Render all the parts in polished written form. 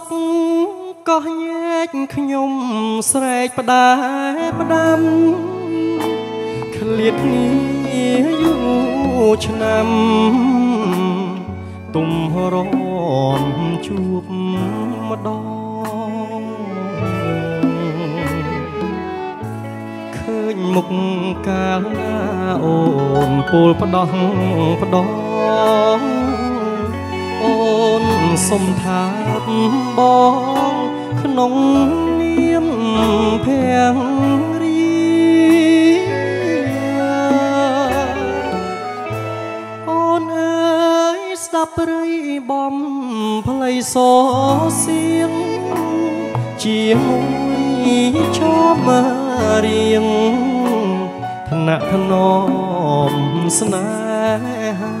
ក៏ញែកខ្ញុំស្រែកផ្ដាផ្ដាំឃ្លាតគ្នាយូរឆ្នាំទុំរំជួបម្ដងឃើញមុខកាលណាអូនពោលផ្ដោះផ្ដោអូនសុំថាបងក្នុងនាមភាំងរីអូនអើយស្ដាប់ព្រៃបំផ្លៃសសៀងជាមួយចំរៀងថ្នាក់ថ្នមស្នេហា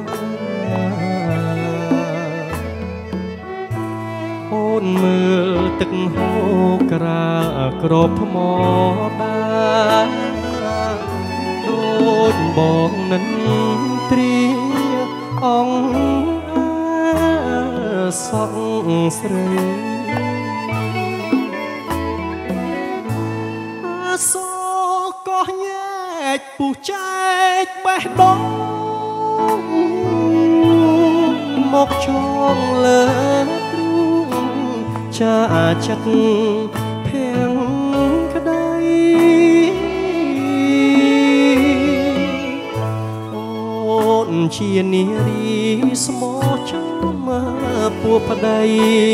អូនមើលទឹកហូរក្រាក្របថ្មដាដូចបងនឹងត្រៀអង្គសក់ស្រីសក៏ញែកពុះចែកបេះដូងមកចងលើទ្រូងចាចិត្តភាំងក្ដីអូនជានារីស្មោះចំពួរប្ដី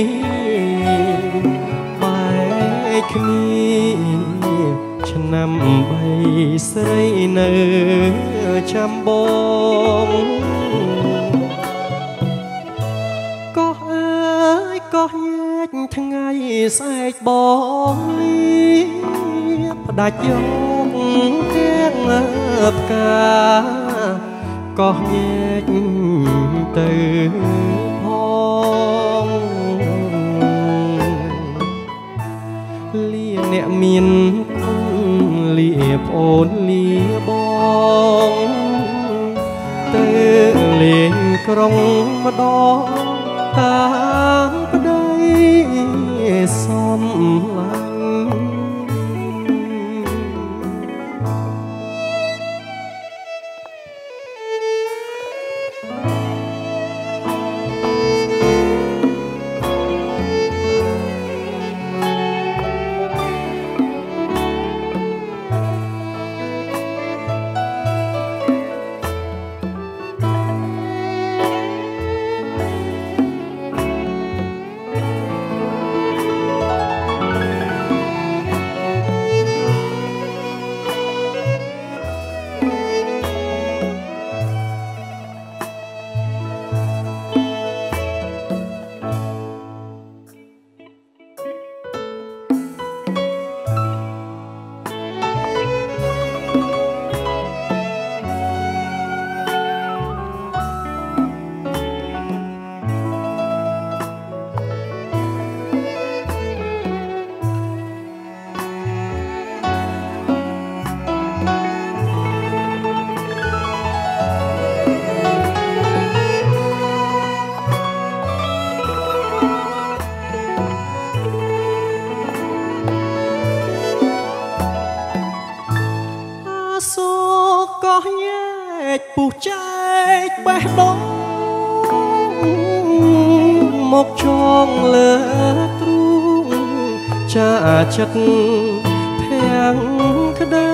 បែកគ្នាឆ្នាំបីស្រីនៅចាំបងក៏អើយក៏ញែកថ្ងៃស្អែកបងលីផ្ដាច់យកទាំងផ្កាក៏ញែកទៅផងលាអ្នកមានគុណលាប្អូនលាបងទៅលេងក្រុងម្ដងតាមប្ដីសំឡាញ់ក៏ញែកពុះចែកបេះដូងមកចងលើទ្រូងចាចិត្តភាំងក្ដី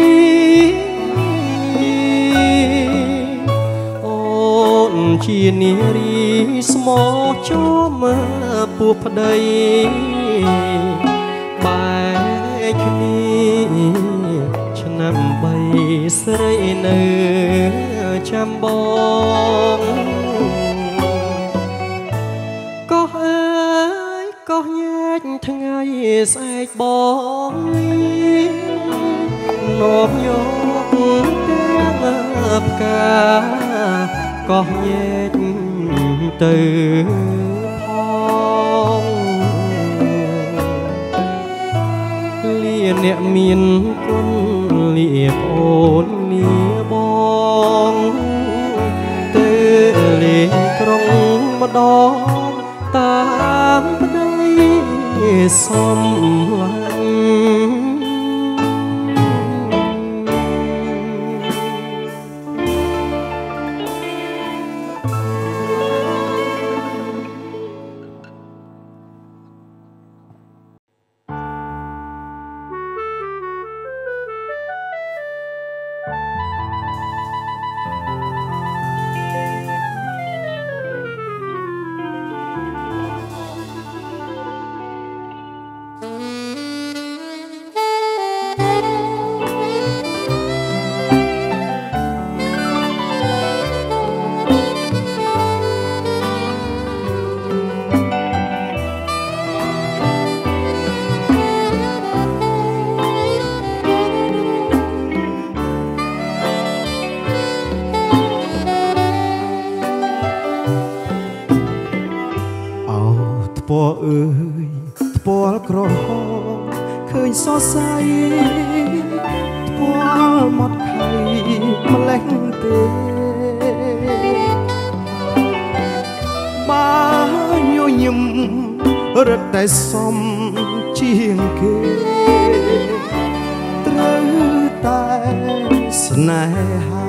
អូនជានារីស្មោះចំពោះប្ដីបែកគ្នាឆ្នាំបីស្រីនៅចាំបងក៏អើយក៏ញែកថ្ងៃស្អែកបងនាំយកទាំងផ្កាក៏ញែកទៅផងលាអ្នកមានគុណលាប្អូនលាបងទៅលេងក្រុងម្ដងតាមប្ដីសំឡាញថ្ពាល់អើយថ្ពាល់ក្រហមឃើញសរសៃថ្ពាល់មាត់ខៃម្លេះទេបើញញឹមរត់តែសំជាងគេត្រូវតែស្នេហា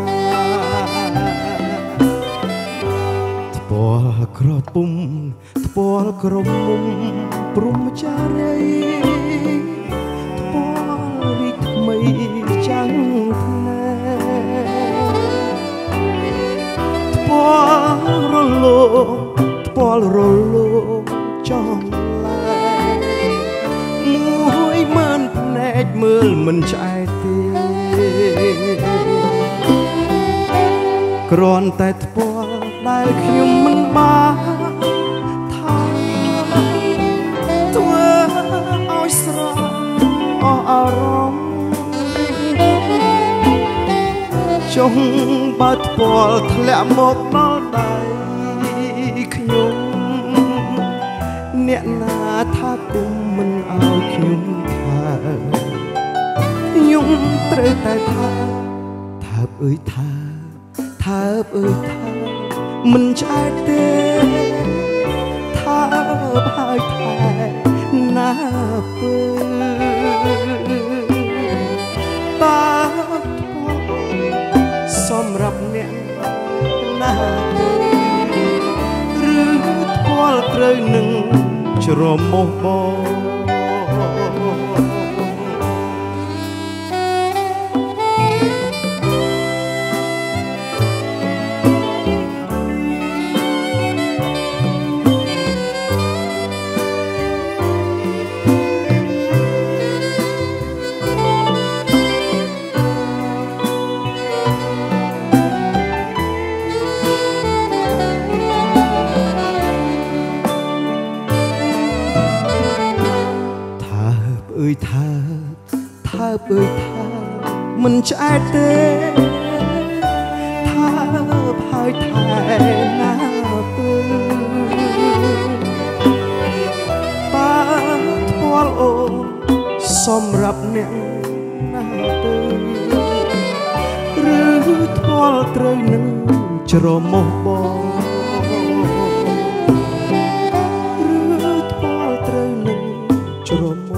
ថ្ពាល់ក្រពុំថ្ពាល់ក្រមុំព្រំចារីថ្ពាល់រីកថ្មីចាំងថ្នេថ្ពាល់រលោងថ្ពាល់រលោងចំលែមួយម៉ានភ្នែកមើលមិនឆ្អែតទេគ្រាន់តែថ្ពាល់ដែលខ្ញុំមិនបានអារម្មណ៍ចុងបើថ្ពាល់ធ្លាក់មកដល់ដៃខ្ញុំអ្នកណាថាគុំមិនឲ្យខ្ញុំថាខ្ញុំត្រូវតែថាថើបអើយថាថើបអើយថាមិនឆ្អែតទេថើបហើយថែណាពើសម្រាប់អ្នកណាឬថ្ពាល់ត្រូវនឹងច្រមុះបងថាអើយថាមិនឆ្អែតទេថាហើយថែណាពើបើថ្ពាល់អូនសម្រាប់អ្នកណាទៅឬថ្ពាល់ត្រូវនឹងច្រមុះបងឬថ្ពាល់ត្រូវនឹងច្រមុះ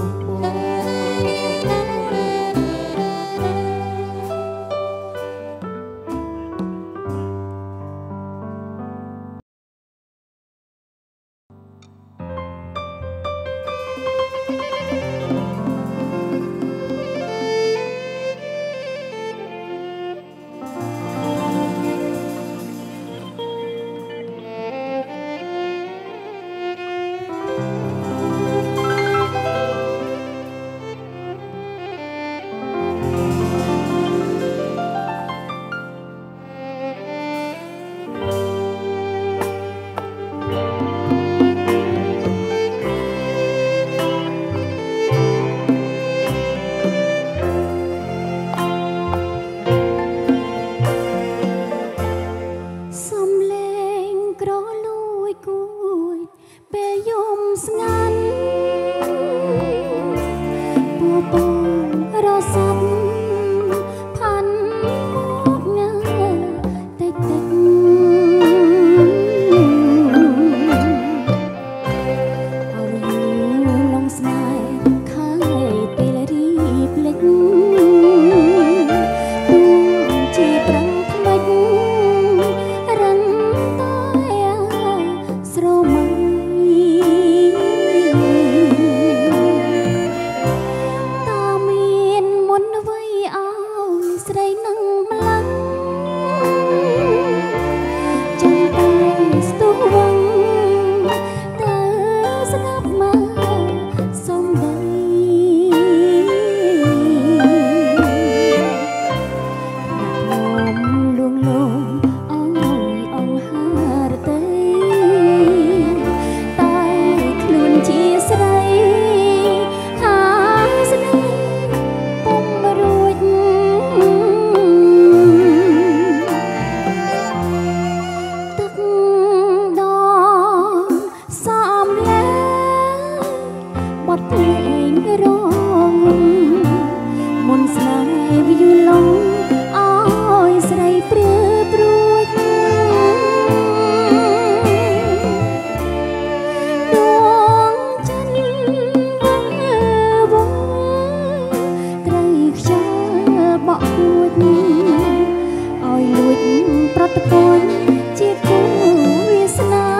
ក់គួចឲ្យលួចប្រតិពន្ធជាគូវាសនា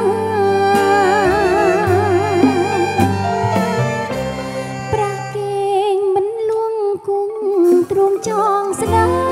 ប្រាក់គេងមិនលួងគង់ទ្រង់ចងស្នេហ៍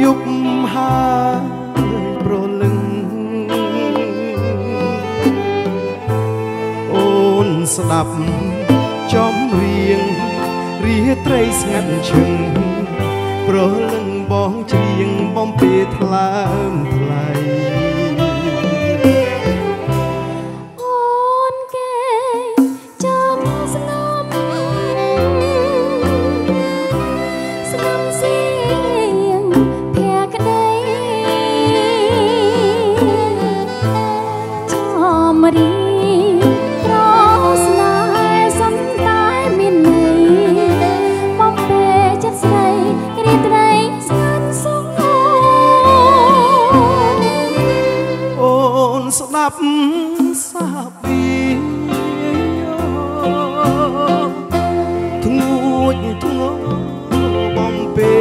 យប់ហើយប្រលឹងអូនស្ដាប់ចំរៀងរាត្រីស្ងាត់ឈឹងប្រលឹងបងច្រៀងបំពេថ្លើមថ្លៃអូនគេចាំស្នំស្នំសៀងភក្តីចំរីប្រស្នេហ៍សំតែមានន័យបំពេចិត្តស្រីរាត្រីស្ងាត់សុខអូនស្ដាប់សាពីធ្ងួចធ្ងរបំពេ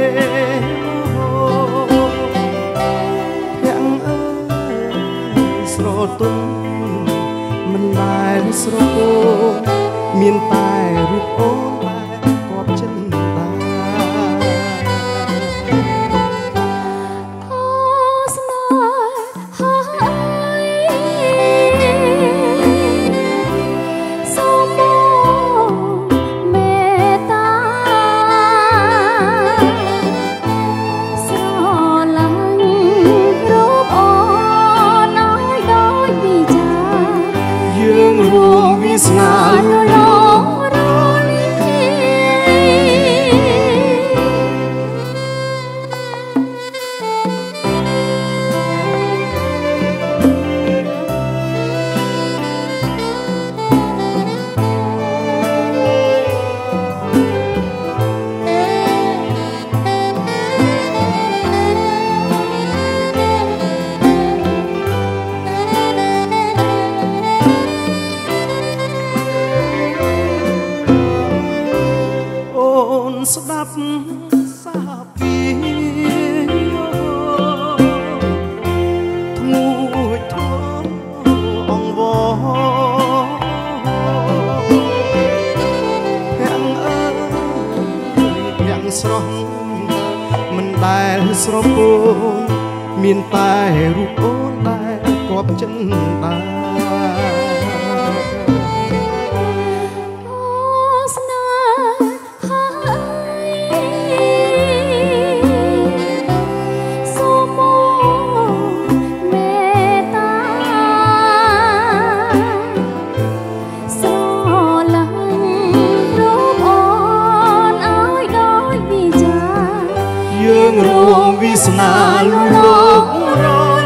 ភាំងអើយស្រទន់មិនដែលស្រពោមានតែរូបអូនតែគប់ចិនតាអូស្នេហ៍ហើយសូមមកមេត្តាស្រឡាញ់រូបអូនឲ្យដោយវិចារយើងរួមវាសនារលងរលាអូនស្ដាប់សាពីធ្ងួចធ្ងរអង្វរភាំងអើយភាំងស្រស់មិនដែលស្រពោនមានតែរូបអូនដែលគប់ចិនតាអូស្នេហ៍ហើយសូមមកមេត្តាស្រឡាញ់រូបអូនឲ្យដោយវិចារយើងរួមវាសនាលំលោករលា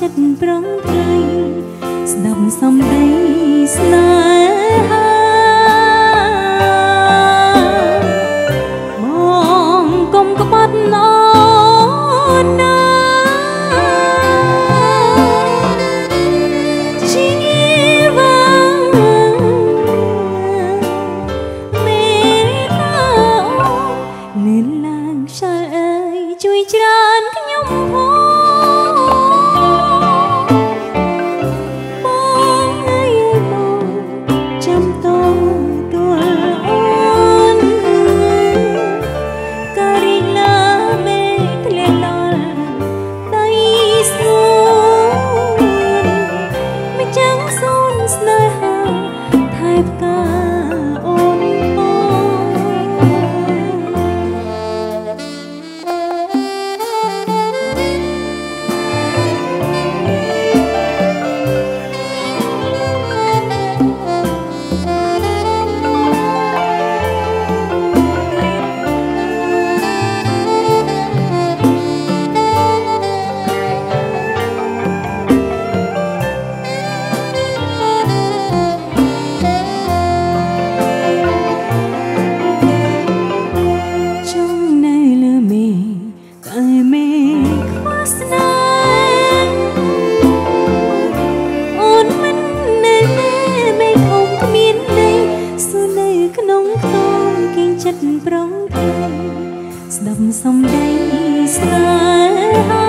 ចិត្តប្រងព្រៃស្ដាប់សំដីស្នេហាបងកុំក្បត់អូនណាជីវាមេតាអូននៅឡើងខ្យល់អើយជួយច្រើនខ្ញុំផងស្ដាប់សំដីស្នេហា